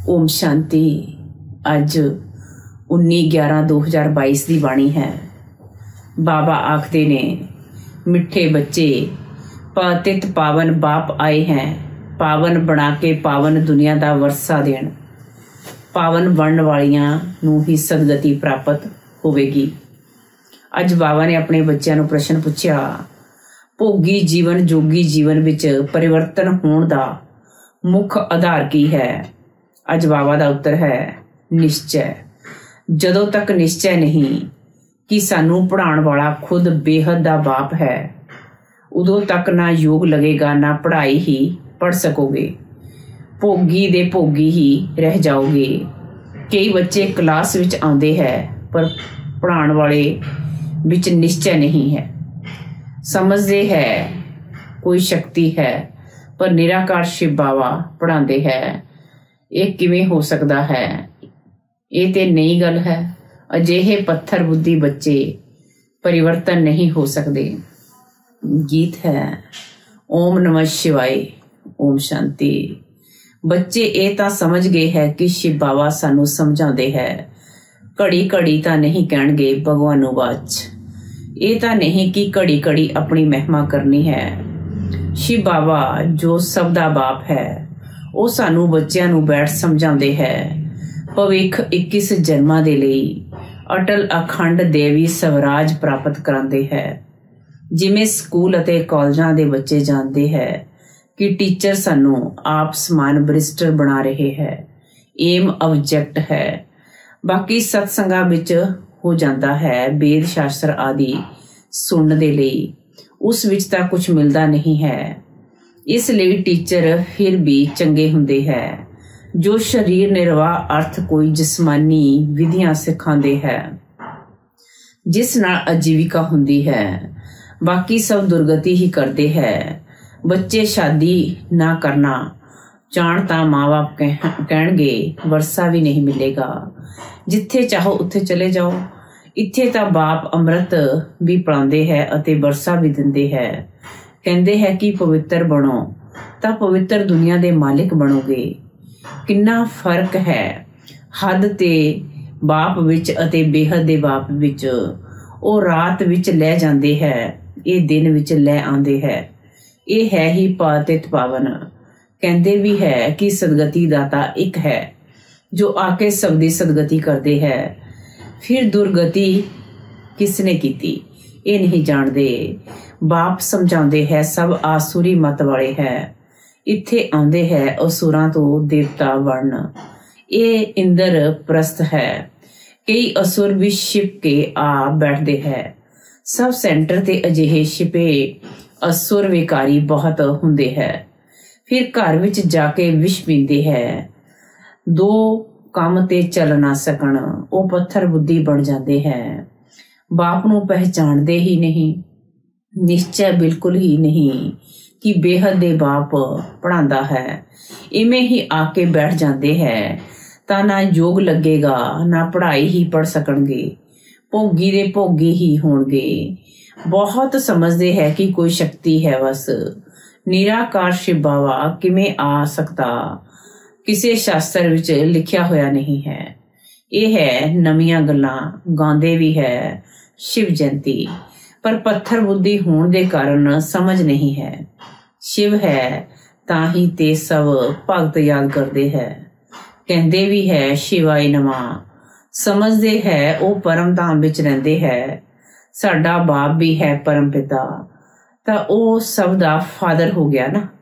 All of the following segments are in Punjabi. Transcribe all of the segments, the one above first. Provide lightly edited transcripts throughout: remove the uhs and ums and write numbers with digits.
ओम शांति। अज 19/11/2022 की बाणी है। बाबा आखते ने, मिठे बच्चे पतित पावन बाप आए हैं, पावन बना के पावन दुनिया का वरसा देन। पावन बनन वालियां नूं ही सदगति प्राप्त होवेगी। अज बाबा ने अपने बच्चों नूं प्रश्न पूछया, भोगी जीवन जोगी जीवन विच परिवर्तन होण दा मुख आधार की है? अज बाबा का उत्तर है निश्चय। जदों तक निश्चय नहीं कि सानू पढ़ाने वाला खुद बेहद दा बाप है, उदों तक ना योग लगेगा, ना पढ़ाई ही पढ़ सकोगे। भोगी दे भोगी ही रह जाओगे। कई बच्चे क्लास विच आउंदे है पर पढ़ाने वाले विच निश्चय नहीं है। समझते है कोई शक्ति है पर निराकार शिव बाबा पढ़ाते है। ये किवें हो सकता है? ये ते नई गल है। अजिहे पत्थर बुद्धि बच्चे परिवर्तन नहीं हो सकते। गीत है ओम नमः शिवाय, ओम शांति। बच्चे ये तां समझ गए है कि शिव बाबा सानू समझाते है। घड़ी घड़ी तां नहीं कहणगे भगवानू वाच। ये तां नहीं कि घड़ी घड़ी अपनी महिमा करनी है। शिव बाबा जो सब दा बाप है, वो सानू बच्चों नू बैठ समझाते है। भविख 21 जन्मां दे लई अटल अखंड देवी स्वराज प्राप्त कराते है। जिमें स्कूल अते कॉलेजां दे बच्चे जानते है कि टीचर सानू आप समान बरिस्टर बना रहे है, एम ऑब्जेक्ट है। बाकी सत्संगां विच हो जाता है वेद शास्त्र आदि सुनने दे लई, उस विच तां कुछ मिलता नहीं है। इसलिए टीचर फिर भी चंगे हुंदे है जो शरीर निर्वाह अर्थ कोई जिस्मानी विधियां सिखाते है जिस नाल आजीविका हुंदी है। बाकी सब दुर्गति ही करते है। बच्चे शादी ना करना चाहण तां माँ बाप कहणगे वर्षा भी नहीं मिलेगा, जिथे चाहो उत्थे चले जाओ। इत्थे तां बाप अमृत भी पिलांदे है अते वर्षा भी दिंदे है। कहते है कि पवित्र बनो तां पवित्र दुनिया दे मालिक बनोगे। किन्ना फर्क है हद ते बाप विच अते बेहद दे बाप विच। ओ रात विच लै जांदे है, ये दिन विच लै आंदे है। ये है ही पतित पावन। कहते भी है कि सदगति दाता एक है जो आके सबदी सदगति करते है। फिर दुर्गति किसने कीती ये नहीं जानते। बाप समझाते है सब आसुरी मत वाले है, इत्थे आंदे है असुरां तो देवता बन। ये इंद्र प्रस्थ है। कई असुर भी छिप के आ बैठते है। सब सेंटर ते अजिहे छिपे असुर विकारी बहुत हुंदे है। फिर घर विच जाके विष पींदे है। दो काम ते चल ना सकण वो पत्थर बुद्धि बन जाते है। बाप नू पहचानते ही नहीं। निश्चय बिल्कुल ही नहीं कि बेहद दे बाप पढ़ांदा है। इवें ही आके बैठ जाते है तां ना योग लगेगा, ना पढ़ाई ही पढ़ सकणगे। भोगी दे भोगी ही होणगे। बहुत समझते है कि कोई शक्ति है बस। निराकार शिव बाबा किवें आ सकता? किसी शास्त्र विच लिखिया होया नहीं है। ये है नवीं गल्लां गांदे भी है शिव जयंती, पर पत्थर बुद्धि होने दे कारण समझ नहीं है। शिव है तां ही ते सब भगत याद करते है। कहते भी है शिवाय नमः। समझते है वो परम धाम विच रहिंदे है। साडा बाप भी है परम पिता, तां वो सब दा फादर हो गया ना।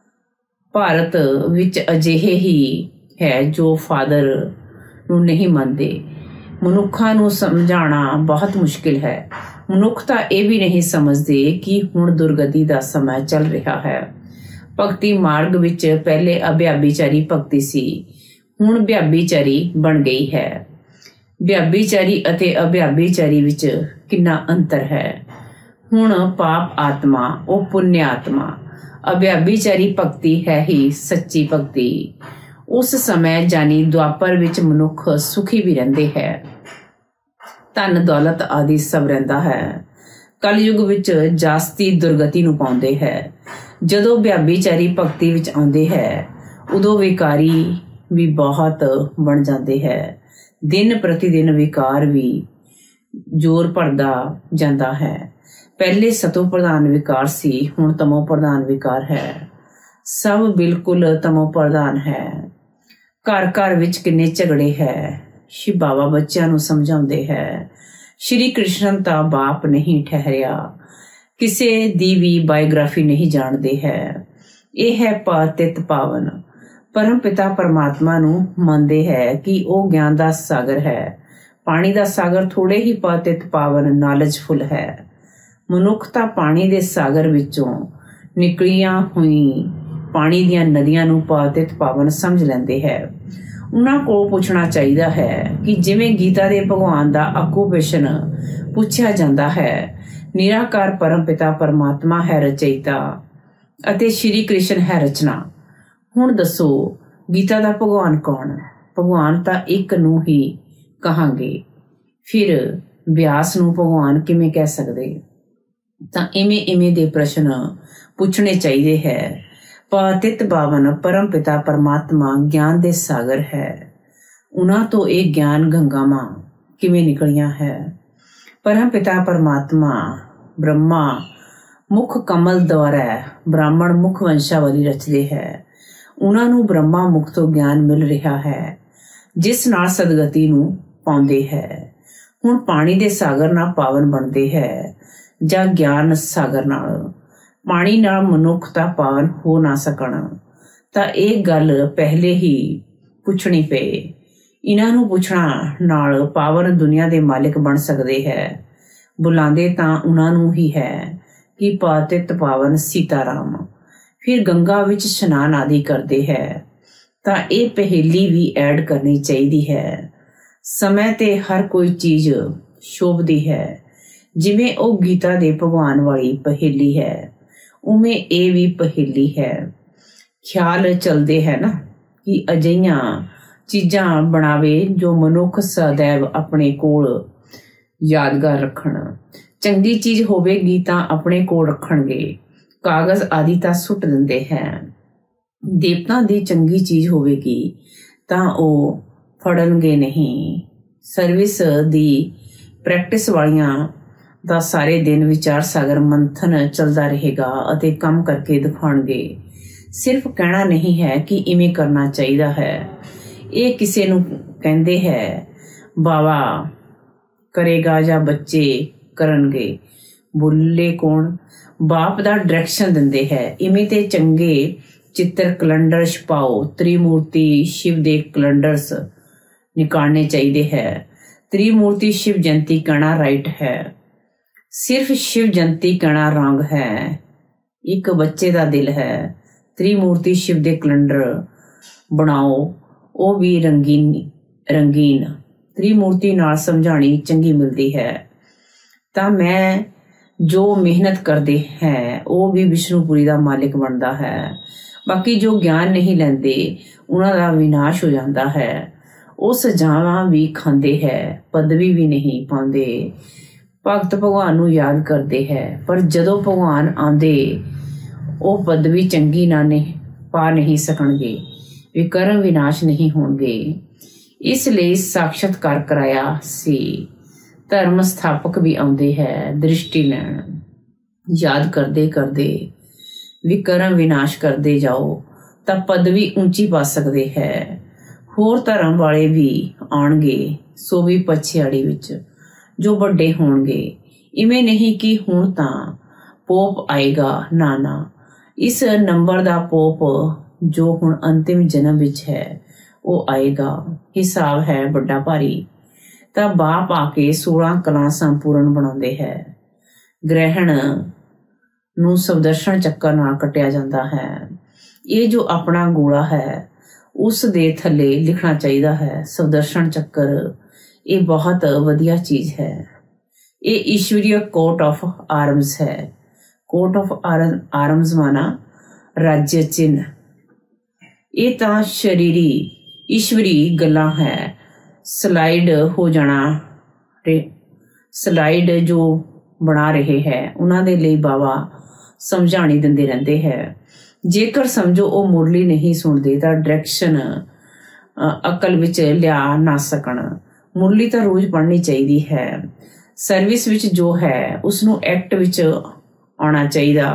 भारत विच अजिहे ही है जो फादर नू नहीं मनते। मनुखा नू समझाना बहुत मुश्किल है। मनुख तां ये भी नहीं समझते कि हुण दुर्गति दा समय चल रहा है। भगती मार्ग विच पहले अभ्याभिचारी भगती सी, हुण व्याभिचारी बन गई है। व्याभिचारी अते अभ्याभिचारी विच किन्ना अंतर है। हुण पाप आत्मा ओ पुण्य आत्मा। अभ्याभिचारी भक्ति है ही सच्ची भक्ति। उस समय जानी द्वापर विच मनुख सुखी भी रहंदे है, धन दौलत आदि सब रहिंदा है। कलयुग विच जास्ती दुर्गति नू पाउंदे है। जदों व्याभिचारी भक्ति विच आउंदे है उदों विकारी ਵੀ ਬਹੁਤ ਬਣ ਜਾਂਦੇ ਹੈ। ਦਿਨ ਪ੍ਰਤੀ ਦਿਨ ਵਿਕਾਰ ਵੀ ਜ਼ੋਰ ਭਰਦਾ ਜਾਂਦਾ ਹੈ। ਪਹਿਲੇ ਸਤੋ ਪ੍ਰਧਾਨ ਵਿਕਾਰ ਸੀ, ਹੁਣ ਤਮੋ ਪ੍ਰਧਾਨ ਵਿਕਾਰ ਹੈ। ਸਭ ਬਿਲਕੁਲ ਤਮੋ ਪ੍ਰਧਾਨ ਹੈ। ਘਰ ਘਰ ਵਿੱਚ ਕਿੰਨੇ ਝਗੜੇ ਹੈ। ਸ਼ਿਵ ਬਾਬਾ ਬੱਚਿਆਂ ਨੂੰ ਸਮਝਾਉਂਦੇ ਹੈ, ਸ਼੍ਰੀ ਕ੍ਰਿਸ਼ਨ ਤਾਂ ਬਾਪ ਨਹੀਂ ਠਹਿਰਿਆ, ਕਿਸੇ ਦੀ ਵੀ ਬਾਇਓਗ੍ਰਾਫੀ ਨਹੀਂ ਜਾਣਦੇ ਹੈ। ਇਹ ਹੈ ਪਤਿਤ ਪਾਵਨ। ਪਰਮ ਪਿਤਾ ਪਰਮਾਤਮਾ ਨੂੰ ਮੰਨਦੇ ਹੈ ਕਿ ਉਹ ਗਿਆਨ ਦਾ ਸਾਗਰ ਹੈ। ਪਾਣੀ ਦਾ ਸਾਗਰ ਥੋੜੇ ਹੀ ਪਤਿਤ ਪਾਵਨ ਨੌਲੇਜਫੁਲ ਹੈ। ਮਨੁੱਖ ਤਾਂ ਪਾਣੀ ਦੇ ਸਾਗਰ ਵਿੱਚੋਂ ਨਿਕਲੀਆਂ ਹੋਈ ਪਾਣੀ ਦੀਆਂ ਨਦੀਆਂ ਨੂੰ ਪਤਿਤ ਪਾਵਨ ਸਮਝ ਲੈਂਦੇ ਹੈ। ਉਹਨਾਂ ਕੋਲ ਪੁੱਛਣਾ ਚਾਹੀਦਾ ਹੈ ਕਿ ਜਿਵੇਂ ਗੀਤਾ ਦੇ ਭਗਵਾਨ ਦਾ ਆਕੂਪੇਸ਼ਨ ਪੁੱਛਿਆ ਜਾਂਦਾ ਹੈ, ਨਿਰਾਕਾਰ ਪਰਮ ਪਿਤਾ ਪਰਮਾਤਮਾ ਹੈ ਰਚయిਤਾ ਅਤੇ ਸ਼੍ਰੀ ਕ੍ਰਿਸ਼ਨ ਹੈ ਰਚਨਾ। ਹੁਣ ਦੱਸੋ ਗੀਤਾ ਦਾ ਭਗਵਾਨ ਕੌਣ? ਭਗਵਾਨ ਤਾਂ ਇੱਕ ਨੂੰ ਹੀ ਕਹਾਂਗੇ, ਫਿਰ ਵਿਆਸ ਨੂੰ ਭਗਵਾਨ ਕਿਵੇਂ ਕਹਿ ਸਕਦੇ? ਤਾਂ ਇਵੇਂ ਦੇ ਪ੍ਰਸ਼ਨ ਪੁੱਛਣੇ ਚਾਹੀਦੇ ਹੈ। ਪਤਿਤ ਪਾਵਨ ਪਰਮ ਪਿਤਾ ਪਰਮਾਤਮਾ ਗਿਆਨ ਦੇ ਸਾਗਰ ਹੈ। ਉਹਨਾਂ ਤੋਂ ਇਹ ਗਿਆਨ ਗੰਗਾਵਾਂ ਕਿਵੇਂ ਨਿਕਲੀਆਂ ਹੈ? ਪਰਮ ਪਿਤਾ ਪਰਮਾਤਮਾ ਬ੍ਰਹਮਾ ਮੁਖ ਕਮਲ ਦੁਆਰਾ ਬ੍ਰਾਹਮਣ ਮੁਖ ਵੰਸ਼ਾਵਲੀ ਰਚਦੇ ਹੈ। ਉਹਨਾਂ ਨੂੰ ਬ੍ਰਹਮਾ ਮੁਖ ਤੋਂ ਗਿਆਨ ਮਿਲ ਰਿਹਾ ਹੈ, ਜਿਸ ਨਾਲ ਸਦਗਤੀ ਨੂੰ ਪਾਉਂਦੇ ਹੈ। ਹੁਣ ਪਾਣੀ ਦੇ ਸਾਗਰ ਨਾਲ ਪਾਵਨ ਬਣਦੇ ਹੈ ਜਾਂ ਗਿਆਨ ਸਾਗਰ ਨਾਲ? ਪਾਣੀ ਨਾਲ ਮਨੁੱਖ ਤਾਂ ਪਾਵਨ ਹੋ ਨਾ ਸਕਣ, ਤਾਂ ਇਹ ਗੱਲ ਪਹਿਲੇ ਹੀ ਪੁੱਛਣੀ ਪਏ। ਇਹਨਾਂ ਨੂੰ ਪੁੱਛਣਾ ਨਾਲ ਪਾਵਨ ਦੁਨੀਆ ਦੇ ਮਾਲਿਕ ਬਣ ਸਕਦੇ ਹੈ। ਬੁਲਾਉਂਦੇ ਤਾਂ ਉਹਨਾਂ ਨੂੰ ਹੀ ਹੈ ਕਿ ਪਤਿਤ ਪਾਵਨ ਸੀਤਾਰਾਮ। ਫਿਰ ਗੰਗਾ ਵਿੱਚ ਇਸ਼ਨਾਨ ਆਦਿ ਕਰਦੇ ਹੈ। ਤਾਂ ਇਹ ਪਹੇਲੀ ਵੀ ਐਡ ਕਰਨੀ ਚਾਹੀਦੀ ਹੈ। ਸਮੇਂ ਤੇ ਹਰ ਕੋਈ ਚੀਜ਼ ਸ਼ੋਭਦੀ ਹੈ। ਜਿਵੇਂ ਉਹ ਗੀਤਾ ਦੇ ਭਗਵਾਨ ਵਾਲੀ ਪਹੇਲੀ ਹੈ, ਉਵੇਂ ਇਹ ਵੀ ਪਹੇਲੀ ਹੈ। ਖਿਆਲ ਚਲਦੇ ਹੈ ਨਾ ਕਿ ਅਜਿਹੀਆਂ ਚੀਜ਼ਾਂ ਬਣਾਵੇ ਜੋ ਮਨੁੱਖ ਸदैव ਆਪਣੇ ਕੋਲ ਯਾਦਗਾਰ ਰੱਖਣ। ਚੰਗੀ ਚੀਜ਼ ਹੋਵੇਗੀ ਤਾਂ ਆਪਣੇ ਕੋਲ ਰੱਖਣਗੇ, ਕਾਗਜ਼ ਆਦਿ ਤਾਂ ਸੁੱਟ ਦਿੰਦੇ ਹੈ। ਦੇਵਤਾ ਦੀ ਚੰਗੀ ਚੀਜ਼ ਹੋਵੇਗੀ ਤਾਂ ਉਹ ਫੜਨਗੇ ਨਹੀਂ। ਸਰਵਿਸ ਦੀ ਪ੍ਰੈਕਟਿਸ ਵਾਲੀਆਂ ਦਾ ਸਾਰੇ ਦਿਨ ਵਿਚਾਰ ਸਾਗਰ ਮੰਥਨ ਚੱਲਦਾ ਰਹੇਗਾ ਅਤੇ ਕੰਮ ਕਰਕੇ ਦਿਖਾਉਣਗੇ। ਸਿਰਫ ਕਹਿਣਾ ਨਹੀਂ ਹੈ ਕਿ ਇਵੇਂ ਕਰਨਾ ਚਾਹੀਦਾ ਹੈ। ਇਹ ਕਿਸੇ ਨੂੰ ਕਹਿੰਦੇ ਹੈ ਬਾਬਾ ਕਰੇਗਾ ਜਾਂ ਬੱਚੇ ਕਰਨਗੇ? ਬੋਲੇ ਕੌਣ? ਬਾਪ ਦਾ ਡਾਇਰੈਕਸ਼ਨ ਦਿੰਦੇ ਹੈ। ਇਵੇਂ ਤੇ ਚੰਗੇ ਚਿੱਤਰ ਕੈਲੰਡਰ ਛਪਾਓ। ਤ੍ਰਿਮੂਰਤੀ ਸ਼ਿਵ ਦੇ ਕੈਲੰਡਰਸ ਨਿਕਾਲਣੇ ਚਾਹੀਦੇ ਹੈ। ਤ੍ਰਿਮੂਰਤੀ ਸ਼ਿਵ ਜਯੰਤੀ ਕਹਿਣਾ ਰਾਈਟ ਹੈ, ਸਿਰਫ ਸ਼ਿਵ ਜਯੰਤੀ ਕਹਿਣਾ ਰੋਂਗ ਹੈ। ਇੱਕ ਬੱਚੇ ਦਾ ਦਿਲ ਹੈ। ਤ੍ਰਿਮੂਰਤੀ ਸ਼ਿਵ ਦੇ ਕੈਲੰਡਰ ਬਣਾਓ, ਉਹ ਵੀ ਰੰਗੀਨ ਤ੍ਰਿਮੂਰਤੀ ਨਾਲ ਸਮਝਾਣੀ ਚੰਗੀ ਮਿਲਦੀ ਹੈ। ਤਾਂ ਮੈਂ ਜੋ ਮਿਹਨਤ ਕਰਦੇ ਹੈ ਉਹ ਵੀ ਵਿਸ਼ਨੂਪੁਰੀ ਦਾ ਮਾਲਿਕ ਬਣਦਾ ਹੈ। ਬਾਕੀ ਜੋ ਗਿਆਨ ਨਹੀਂ ਲੈਂਦੇ ਉਹਨਾਂ ਦਾ ਵਿਨਾਸ਼ ਹੋ ਜਾਂਦਾ ਹੈ। ਉਹ ਸਜ਼ਾਵਾਂ ਵੀ ਖਾਂਦੇ ਹੈ, ਪਦਵੀ ਵੀ ਨਹੀਂ ਪਾਉਂਦੇ। ਭਗਤ ਭਗਵਾਨ ਨੂੰ ਯਾਦ ਕਰਦੇ ਹੈ, ਪਰ ਜਦੋਂ ਭਗਵਾਨ ਆਉਂਦੇ ਉਹ ਪਦਵੀ ਚੰਗੀ ਨਾ ਪਾ ਨਹੀਂ ਸਕਣਗੇ, ਵਿਕਰਮ ਵਿਨਾਸ਼ ਨਹੀਂ ਹੋਣਗੇ। ਇਸ ਲਈ ਸਾਖਸ਼ਾਤਕਾਰ ਕਰਾਇਆ ਸੀ। ਧਰਮ ਸਥਾਪਕ ਵੀ ਆਉਂਦੇ ਹੈ ਦ੍ਰਿਸ਼ਟੀ ਲੈਣ। ਯਾਦ ਕਰਦੇ ਕਰਦੇ ਵਿਕਰਮ ਵਿਨਾਸ਼ ਕਰਦੇ ਜਾਓ ਤਾਂ ਪਦਵੀ ਉੱਚੀ ਪਾ ਸਕਦੇ ਹੈ। ਹੋਰ ਧਰਮ ਵਾਲੇ ਵੀ ਆਉਣਗੇ, ਸੋ ਵੀ ਪਛਿਆੜੀ ਵਿੱਚ ਜੋ ਵੱਡੇ ਹੋਣਗੇ। ਇਵੇਂ ਨਹੀਂ ਕਿ ਹੁਣ ਤਾਂ ਪੋਪ ਆਏਗਾ, ਨਾ। ਇਸ ਨੰਬਰ ਦਾ ਪੋਪ ਜੋ ਹੁਣ ਅੰਤਿਮ ਜਨਮ ਵਿੱਚ ਹੈ ਉਹ ਆਏਗਾ। ਹਿਸਾਬ ਹੈ ਵੱਡਾ ਭਾਰੀ। ਤਾਂ ਬਾਪ ਆ ਕੇ 16 ਕਲਾਂ ਸੰਪੂਰਨ ਬਣਾਉਂਦੇ ਹੈ। ਗ੍ਰਹਿਣ ਨੂੰ ਸੁਦਰਸ਼ਨ ਚੱਕਰ ਨਾਲ ਕੱਟਿਆ ਜਾਂਦਾ ਹੈ। ਇਹ ਜੋ ਆਪਣਾ ਗੋਲਾ ਹੈ ਉਸ ਦੇ ਥੱਲੇ ਲਿਖਣਾ ਚਾਹੀਦਾ ਹੈ ਸੁਦਰਸ਼ਨ ਚੱਕਰ। ਇਹ ਬਹੁਤ ਵਧੀਆ ਚੀਜ਼ ਹੈ। ਇਹ ਈਸ਼ਵਰੀय ਕੋਟ ਆਫ ਆਰਮਸ ਹੈ। ਕੋਟ ਆਫ ਆਰਮਸ ਮਾਨਾ ਰਾਜ්य ਚਿੰਨ੍ਹ। ਇਹ ਤਾਂ ਸ਼ਰੀਰੀ ਈਸ਼ਵਰੀ ਗੱਲਾਂ ਹੈ। ਸਲਾਈਡ ਹੋ ਜਾਣਾ, ਸਲਾਈਡ ਜੋ ਬਣਾ ਰਹੇ ਹੈ ਉਹਨਾਂ ਦੇ ਲਈ ਬਾਬਾ ਸਮਝਾਣੀ ਦਿੰਦੇ ਰਹਿੰਦੇ ਹੈ। ਜੇਕਰ ਸਮਝੋ ਉਹ ਮੁਰਲੀ ਨਹੀਂ ਸੁਣਦੇ ਤਾਂ ਡਾਇਰੈਕਸ਼ਨ ਅਕਲ ਵਿੱਚ ਲਿਆ ਨਾ ਸਕਣ। ਮੁਰਲੀ ਤਾਂ ਰੋਜ਼ ਪੜ੍ਹਨੀ ਚਾਹੀਦੀ ਹੈ। ਸਰਵਿਸ ਵਿੱਚ ਜੋ ਹੈ ਉਸ ਨੂੰ ਐਕਟ ਵਿੱਚ ਆਉਣਾ ਚਾਹੀਦਾ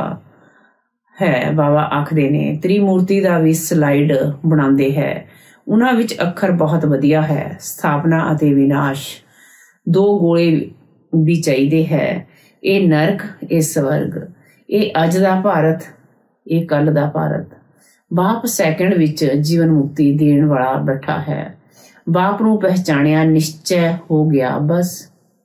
ਹੈ। ਬਾਬਾ ਆਖਦੇ ਨੇ ਤ੍ਰਿਮੂਰਤੀ ਦਾ ਵੀ ਸਲਾਈਡ ਬਣਾਉਂਦੇ ਹੈ। ਉਹਨਾਂ ਵਿੱਚ ਅੱਖਰ ਬਹੁਤ ਵਧੀਆ ਹੈ। ਸਥਾਪਨਾ ਅਤੇ ਵਿਨਾਸ਼, 2 ਗੋਲੇ ਵੀ ਚਾਹੀਦੇ ਹੈ। ਇਹ ਨਰਕ, ਇਹ ਸਵਰਗ, ਇਹ ਅੱਜ ਦਾ ਭਾਰਤ, ਇਹ ਕੱਲ ਦਾ ਭਾਰਤ। ਬਾਪ ਸੈਕਿੰਡ ਵਿੱਚ ਜੀਵਨ ਮੁਕਤੀ ਦੇਣ ਵਾਲਾ ਬੈਠਾ ਹੈ। ਬਾਪ ਨੂੰ ਪਹਿਚਾਣਿਆ, ਨਿਸ਼ਚੈ ਹੋ ਗਿਆ, ਬਸ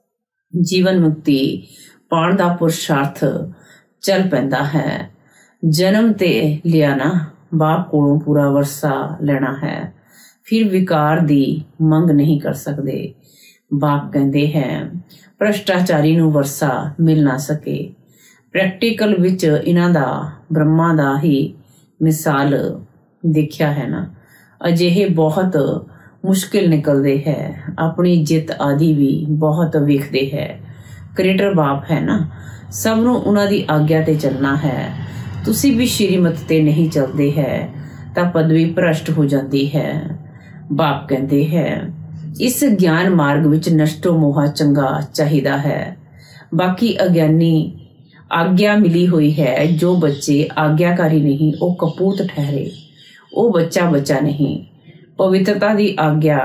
ਜੀਵਨ ਮੁਕਤੀ ਪਾਉਣ ਦਾ ਪੁਰਸ਼ਾਰਥ ਚੱਲ ਪੈਂਦਾ ਹੈ। ਜਨਮ ਤੇ ਲਿਆ ਨਾ, ਬਾਪ ਕੋਲੋਂ ਪੂਰਾ ਵਰਸਾ ਲੈਣਾ ਹੈ। ਫਿਰ ਵਿਕਾਰ ਦੀ ਮੰਗ ਨਹੀਂ ਕਰ ਸਕਦੇ। ਬਾਪ ਕਹਿੰਦੇ ਹੈ ਭ੍ਰਸ਼ਟਾਚਾਰੀ ਨੂੰ ਵਰਸਾ ਮਿਲ ਨਾ ਸਕੇ। ਪ੍ਰੈਕਟੀਕਲ ਵਿੱਚ ਇਹਨਾਂ ਦਾ ਬ੍ਰਹਮਾ ਦਾ ਹੀ ਮਿਸਾਲ ਦੇਖਿਆ ਹੈ ਨਾ। ਅਜਿਹੇ ਬਹੁਤ ਮੁਸ਼ਕਿਲ ਨਿਕਲਦੇ ਹੈ। ਆਪਣੀ ਜਿੱਤ ਆਦਿ ਵੀ ਬਹੁਤ ਵੇਖਦੇ ਹੈ। ਕ੍ਰੀਏਟਰ ਬਾਪ ਹੈ ਨਾ। ਸਭ ਨੂੰ ਉਹਨਾਂ ਦੀ ਆਗਿਆ ਤੇ ਚੱਲਣਾ ਹੈ। ਤੁਸੀਂ ਵੀ ਸ਼੍ਰੀਮਤ ਤੇ ਨਹੀਂ ਚੱਲਦੇ ਹੈ ਤਾਂ ਪਦਵੀ ਭ੍ਰਸ਼ਟ ਹੋ ਜਾਂਦੀ ਹੈ। ਬਾਪ ਕਹਿੰਦੇ ਹੈ ਇਸ ਗਿਆਨ ਮਾਰਗ ਵਿੱਚ ਨਸ਼ਟੋ ਮੋਹਾ ਚੰਗਾ ਚਾਹੀਦਾ ਹੈ। ਬਾਕੀ ਅਗਿਆਨੀ ਆਗਿਆ ਮਿਲੀ ਹੋਈ ਹੈ। ਜੋ ਬੱਚੇ ਆਗਿਆਕਾਰੀ ਨਹੀਂ ਉਹ ਕਪੂਤ ਠਹਿਰੇ। ਉਹ ਬੱਚਾ ਨਹੀਂ। ਪਵਿੱਤਰਤਾ ਦੀ ਆਗਿਆ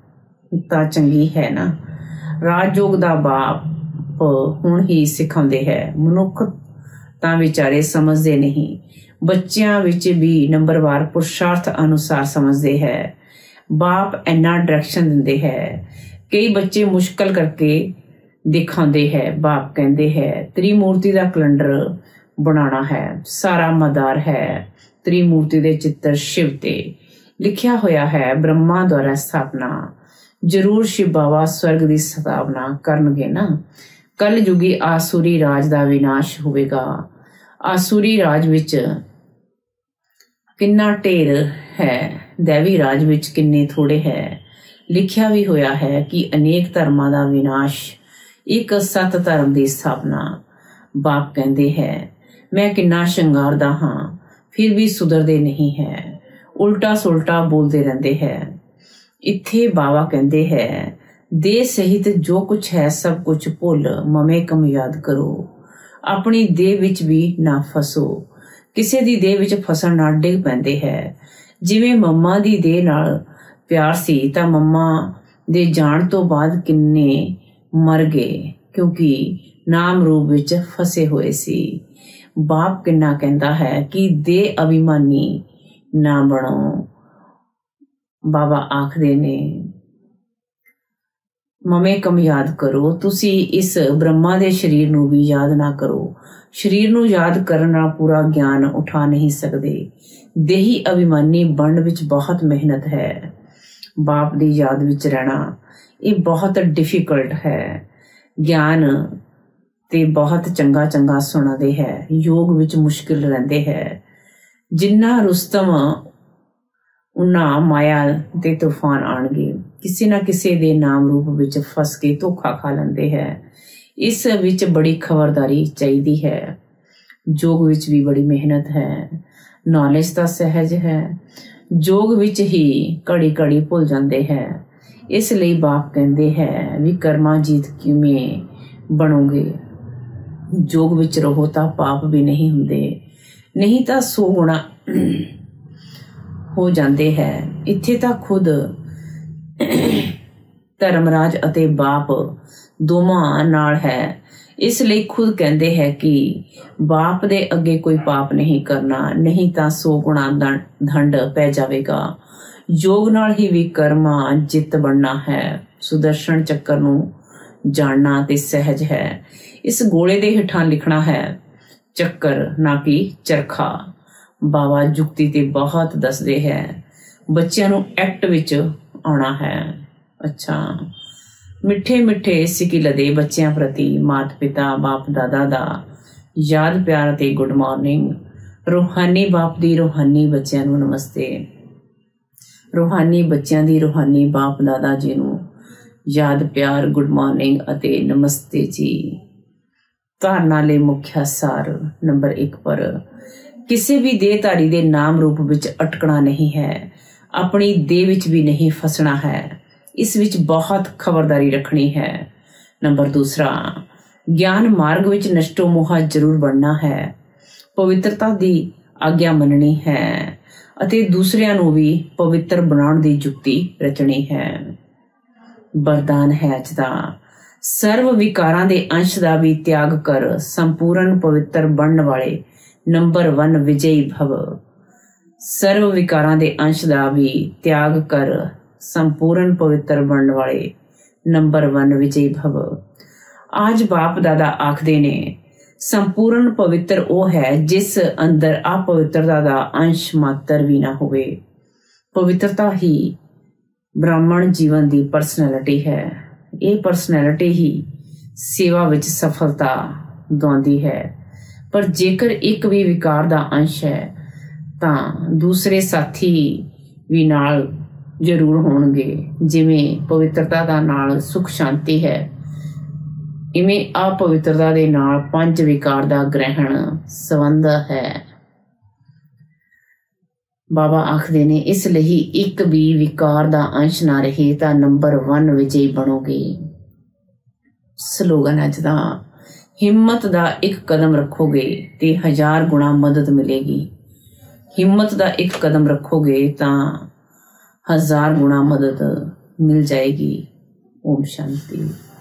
ਤਾਂ ਚੰਗੀ ਹੈ ਨਾ। ਰਾਜਯੋਗ ਦਾ ਬਾਪ ਹੁਣ ਹੀ ਸਿਖਾਉਂਦੇ ਹੈ। ਮਨੁੱਖ ਤਾਂ ਵਿਚਾਰੇ ਸਮਝਦੇ ਨਹੀਂ। ਬੱਚਿਆਂ ਵਿੱਚ ਵੀ ਨੰਬਰਵਾਰ ਪੁਰਸ਼ਾਰਥ ਅਨੁਸਾਰ ਸਮਝਦੇ ਹੈ। ਬਾਪ ਇੰਨਾ ਡਾਇਰੈਕਸ਼ਨ ਦਿੰਦੇ ਹੈ। ਕਈ ਬੱਚੇ ਮੁਸ਼ਕਲ ਕਰਕੇ ਦਿਖਾਉਂਦੇ ਹੈ। ਬਾਪ ਕਹਿੰਦੇ ਹੈ ਤ੍ਰਿਮੂਰਤੀ ਦਾ ਕੈਲੰਡਰ ਬਣਾਉਣਾ ਹੈ। ਸਾਰਾ ਮਦਾਰ ਹੈ ਤ੍ਰਿਮੂਰਤੀ ਦੇ ਚਿੱਤਰ ਸ਼ਿਵ ਤੇ ਲਿਖਿਆ ਹੋਇਆ ਹੈ। ਬ੍ਰਹਮਾ ਦੁਆਰਾ ਸਥਾਪਨਾ, ਜ਼ਰੂਰ ਸ਼ਿਵ ਬਾਬਾ ਸਵਰਗ ਦੀ ਸਥਾਪਨਾ ਕਰਨਗੇ ਨਾ। ਕਲ ਯੁਗੀ ਆਸੁਰੀ ਰਾਜ ਦਾ ਵਿਨਾਸ਼ ਹੋਵੇਗਾ। ਆਸੁਰੀ ਰਾਜ ਵਿੱਚ ਕਿੰਨਾ ਢੇਰ ਹੈ, ਦੇਵੀ ਰਾਜ ਵਿੱਚ ਕਿੰਨੇ ਥੋੜੇ ਹੈ। ਲਿਖਿਆ ਵੀ ਹੋਇਆ ਹੈ ਕਿ ਅਨੇਕ ਧਰਮਾਂ ਦਾ ਵਿਨਾਸ਼, ਇੱਕ ਸਤ ਧਰਮ ਦੀ ਸਥਾਪਨਾ। ਬਾਪ ਕਹਿੰਦੇ ਹੈ ਮੈਂ ਕਿੰਨਾ ਸ਼ਿੰਗਾਰਦਾ ਹਾਂ ਫਿਰ ਵੀ ਸੁਧਰਦੇ ਨਹੀਂ ਹੈ। ਉਲਟਾ ਸੁਲਟਾ ਬੋਲਦੇ ਰਹਿੰਦੇ ਹੈ। ਇੱਥੇ ਬਾਬਾ ਕਹਿੰਦੇ ਹੈ ਦੇਹ ਸਹਿਤ ਜੋ ਕੁਛ ਹੈ ਸਭ ਕੁਛ ਭੁੱਲ ਮਮੇ ਕਮ ਯਾਦ ਕਰੋ। ਆਪਣੀ ਦੇਹ ਵਿੱਚ ਵੀ ਨਾ ਫਸੋ। ਕਿਸੇ ਦੀ ਦੇਹ ਵਿੱਚ ਫਸਣ ਨਾਲ ਡਿੱਗ ਪੈਂਦੇ ਹੈ। ਜਿਵੇਂ ਮੰਮਾ ਦੀ ਦੇਹ ਨਾਲ ਪਿਆਰ ਸੀ ਤਾਂ ਮੰਮਾ ਦੇ ਜਾਣ ਤੋਂ ਬਾਅਦ ਕਿੰਨੇ ਮਰ ਗਏ ਕਿਉਂਕਿ ਨਾਮ ਰੂਪ ਵਿੱਚ ਫਸੇ ਹੋਏ ਸੀ। ਬਾਪ ਕਿੰਨਾ ਕਹਿੰਦਾ ਹੈ ਕਿ ਦੇਹ ਅਭਿਮਾਨੀ ਨਾ ਬਣੋ। ਬਾਬਾ ਆਖਦੇ ਨੇ ਮਮੇ ਕਮ ਯਾਦ ਕਰੋ। ਤੁਸੀਂ ਇਸ ਬ੍ਰਹਮਾ ਦੇ ਸਰੀਰ ਨੂੰ ਵੀ ਯਾਦ ਨਾ ਕਰੋ। ਸਰੀਰ ਨੂੰ ਯਾਦ ਕਰਨ ਨਾਲ ਪੂਰਾ ਗਿਆਨ ਉਠਾ ਨਹੀਂ ਸਕਦੇ। ਦੇਹੀ ਅਭਿਮਾਨੀ ਬਣਨ ਵਿੱਚ ਬਹੁਤ ਮਿਹਨਤ ਹੈ। ਬਾਪ ਦੀ ਯਾਦ ਵਿੱਚ ਰਹਿਣਾ ਇਹ ਬਹੁਤ ਡਿਫਿਕਲਟ ਹੈ। ਗਿਆਨ ਤੇ ਬਹੁਤ ਚੰਗਾ ਚੰਗਾ ਸੁਣਾਦੇ ਹੈ। ਯੋਗ ਵਿੱਚ ਮੁਸ਼ਕਿਲ ਰਹਿੰਦੇ ਹੈ। ਜਿੰਨਾ ਰੁਸਤਮ ਉਨਾ ਮਾਇਆ ਦੇ ਤੂਫਾਨ ਆਉਣਗੇ। ਕਿਸੇ ਨਾ ਕਿਸੇ ਦੇ ਨਾਮ ਰੂਪ ਵਿੱਚ ਫਸ ਕੇ ਧੋਖਾ ਖਾ ਲੈਂਦੇ ਹੈ। ਇਸ ਵਿੱਚ ਬੜੀ ਖਬਰਦਾਰੀ ਚਾਹੀਦੀ ਹੈ। ਯੋਗ ਵਿੱਚ ਵੀ ਬੜੀ ਮਿਹਨਤ ਹੈ। ਨੌਲੇਜ ਤਾਂ ਸਹਿਜ ਹੈ। ਯੋਗ ਵਿੱਚ ਹੀ ਘੜੀ ਘੜੀ ਭੁੱਲ ਜਾਂਦੇ ਹੈ। ਇਸ ਲਈ ਬਾਪ ਕਹਿੰਦੇ ਹੈ ਵੀ ਕਰਮਾ ਜੀਤ ਕਿਵੇਂ ਬਣੋਗੇ। ਯੋਗ ਵਿੱਚ ਰਹੋ ਤਾਂ ਪਾਪ ਵੀ ਨਹੀਂ ਹੁੰਦੇ, ਨਹੀਂ ਤਾਂ 100 ਗੁਣਾ ਹੋ ਜਾਂਦੇ ਹੈ। ਇੱਥੇ ਤਾਂ ਖੁਦ ਧਰਮਰਾਜ ਅਤੇ ਬਾਪ ਦੋਵਾਂ ਨਾਲ ਹੈ। ਇਸ ਲਈ ਖੁਦ ਕਹਿੰਦੇ ਹੈ ਕਿ ਬਾਪ ਦੇ ਅੱਗੇ ਕੋਈ ਪਾਪ ਨਹੀਂ ਕਰਨਾ, ਨਹੀਂ ਤਾਂ 100 ਗੁਣਾ ਦੰਡ ਪੈ ਜਾਵੇਗਾ। ਯੋਗ ਨਾਲ ਹੀ ਵੀ ਕਰਮਾ ਜਿੱਤ ਬਣਨਾ ਹੈ। ਸੁਦਰਸ਼ਨ ਚੱਕਰ ਨੂੰ ਜਾਣਨਾ ਤੇ ਸਹਿਜ ਹੈ। ਇਸ ਗੋਲੇ ਦੇ ਹੇਠਾਂ ਲਿਖਣਾ ਹੈ ਚੱਕਰ, ਨਾ ਕਿ ਚਰਖਾ। ਬਾਬਾ ਜੁਗਤੀ ਤੇ ਬਹੁਤ ਦੱਸਦੇ ਹੈ। ਬੱਚਿਆਂ ਨੂੰ ਐਕਟ ਵਿੱਚ ਆਉਣਾ ਹੈ। ਅੱਛਾ, ਮਿੱਠੇ ਮਿੱਠੇ ਸਿਕਿਲ ਦੇ ਬੱਚਿਆਂ ਪ੍ਰਤੀ ਮਾਤਾ ਪਿਤਾ ਬਾਪ ਦਾਦਾ ਦਾ ਯਾਦ ਪਿਆਰ ਅਤੇ ਗੁੱਡ ਮਾਰਨਿੰਗ। ਰੂਹਾਨੀ ਬਾਪ ਦੀ ਰੂਹਾਨੀ ਬੱਚਿਆਂ ਨੂੰ ਨਮਸਤੇ। ਰੂਹਾਨੀ ਬੱਚਿਆਂ ਦੀ ਰੂਹਾਨੀ ਬਾਪ ਦਾਦਾ ਜੀ ਨੂੰ ਯਾਦ ਪਿਆਰ, ਗੁੱਡ ਮਾਰਨਿੰਗ ਅਤੇ ਨਮਸਤੇ ਜੀ। ਧਾਰਨਾ ਲਈ ਮੁੱਖ ਸਾਰ ਨੰਬਰ 1 ਪਰ ਕਿਸੇ ਵੀ ਦੇਹਧਾਰੀ ਦੇ ਨਾਮ ਰੂਪ ਵਿੱਚ ਅਟਕਣਾ ਨਹੀਂ ਹੈ। ਆਪਣੀ ਦੇਹ ਵਿੱਚ ਵੀ ਨਹੀਂ ਫਸਣਾ ਹੈ। ਇਸ ਵਿੱਚ ਬਹੁਤ ਖਬਰਦਾਰੀ ਰੱਖਣੀ ਹੈ। ਨੰਬਰ 2, ਗਿਆਨ ਮਾਰਗ ਵਿੱਚ ਨਸ਼ਟੋ ਮੋਹਾ ਜ਼ਰੂਰ ਬਣਨਾ ਹੈ। ਪਵਿੱਤਰਤਾ ਦੀ ਆਗਿਆ ਮੰਨਣੀ ਹੈ ਅਤੇ ਦੂਸਰਿਆਂ ਨੂੰ ਵੀ ਪਵਿੱਤਰ ਬਣਾਉਣ ਦੀ ਯੁਕਤੀ ਰਚਣੀ ਹੈ। ਵਰਦਾਨ ਹੈ ਅੱਜ ਦਾ, ਸਰਵ ਵਿਕਾਰਾਂ ਦੇ ਅੰਸ਼ ਦਾ ਵੀ ਤਿਆਗ ਕਰ ਸੰਪੂਰਨ ਪਵਿੱਤਰ ਬਣਨ ਵਾਲੇ ਨੰਬਰ 1 ਵਿਜਯੀ ਭਵ। ਸਰਵ ਵਿਕਾਰਾਂ ਦੇ ਅੰਸ਼ ਦਾ ਵੀ ਤਿਆਗ ਕਰ ਸੰਪੂਰਨ ਪਵਿੱਤਰ ਬਣਨ ਵਾਲੇ ਨੰਬਰ 1 ਵਿਜਯੀ ਭਵ। ਅੱਜ ਬਾਪ ਦਾਦਾ ਆਖਦੇ ਨੇ, ਸੰਪੂਰਨ ਪਵਿੱਤਰ ਉਹ ਹੈ ਜਿਸ ਅੰਦਰ ਅਪਵਿੱਤਰਤਾ ਦਾ ਅੰਸ਼ ਮਾਤਰ ਵੀ ਨਾ ਹੋਵੇ। ਪਵਿੱਤਰਤਾ ਹੀ ਬ੍ਰਾਹਮਣ ਜੀਵਨ ਦੀ ਪਰਸਨੈਲਿਟੀ ਹੈ। ਇਹ ਪਰਸਨੈਲਿਟੀ ਹੀ ਸੇਵਾ ਵਿੱਚ ਸਫਲਤਾ ਦਿਵਾਉਂਦੀ ਹੈ। ਪਰ ਜੇਕਰ ਇੱਕ ਵੀ ਵਿਕਾਰ ਦਾ ਅੰਸ਼ ਹੈ ਤਾਂ ਦੂਸਰੇ ਸਾਥੀ ਵੀ ਨਾਲ ਜ਼ਰੂਰ ਹੋਣਗੇ। ਜਿਵੇਂ ਪਵਿੱਤਰਤਾ ਦਾ ਨਾਲ ਸੁਖ ਸ਼ਾਂਤੀ ਹੈ, ਇਵੇਂ ਅਪਵਿੱਤਰਤਾ ਦੇ ਨਾਲ 5 ਵਿਕਾਰ ਦਾ ਗ੍ਰਹਿਣ ਸੰਬੰਧ ਹੈ। ਬਾਬਾ ਆਖਦੇ ਨੇ, ਇਸ ਲਈ ਇੱਕ ਵੀ ਵਿਕਾਰ ਦਾ ਅੰਸ਼ ਨਾ ਰਹੇ ਤਾਂ ਨੰਬਰ 1 ਵਿਜਯੀ ਬਣੋਗੇ। ਸਲੋਗਨ ਅੱਜ ਦਾ, ਹਿੰਮਤ ਦਾ ਇੱਕ ਕਦਮ ਰੱਖੋਗੇ ਤੇ 1000 ਗੁਣਾ ਮਦਦ ਮਿਲੇਗੀ। ਹਿੰਮਤ ਦਾ ਇੱਕ ਕਦਮ ਰੱਖੋਗੇ ਤਾਂ 1000 ਗੁਣਾ ਮਦਦ ਮਿਲ ਜਾਏਗੀ। ਓਮ ਸ਼ਾਂਤੀ।